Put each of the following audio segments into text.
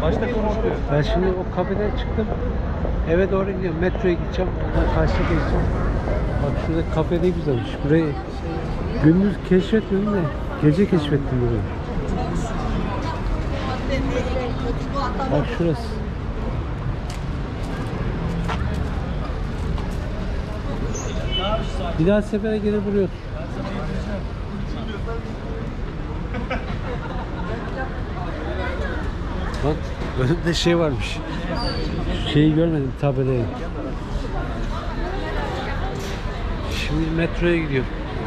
Başta konuşuyor. Ben şimdi o kafeden çıktım. Eve doğru gidiyorum. Metroya gideceğim. Ondan karşıya geçeceğim. Bak şurada kafe ne güzelmiş. Burayı gündüz keşfetmedim de gece keşfettim burayı. Bak şurası. Bir daha sefere gelir buraya otur. Bak önümde şey varmış. Şeyi görmedim, tabelayı. Şimdi metroya gidiyorum.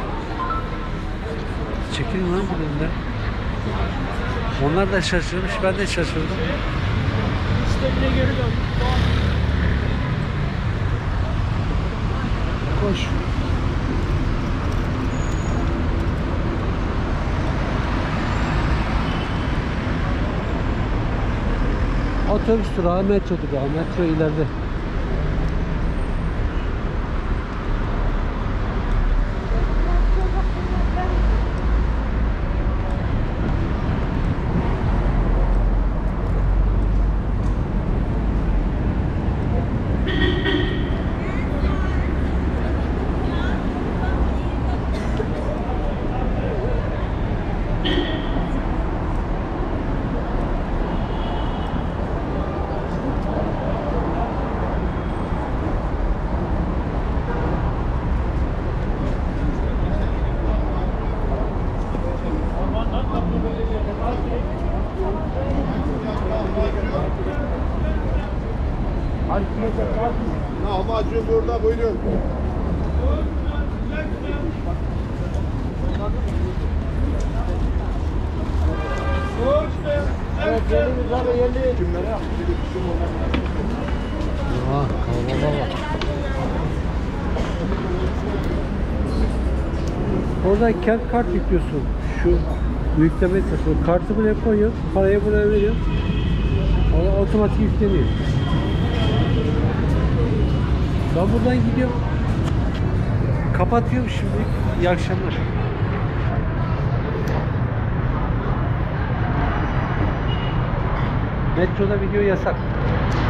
Çekilin lan buradan. Onlar da şaşırmış, ben de şaşırdım. İşte bile görüyorum. Koş. Otobüs durağı, metro durağı. Metro ileride. Lahmacun burada, buyurun. Evet, yerimiz abi, yerli. Kimlere yaptık? Kavgala bak. Oradan kent kart yüklüyorsun. Şu yükleme sırasında kartı buraya koyuyorsun, parayı buraya veriyorsun. O otomatik yükleniyor. Ben buradan gidiyorum. Kapatıyorum şimdi. İyi akşamlar. Metroda video yasak.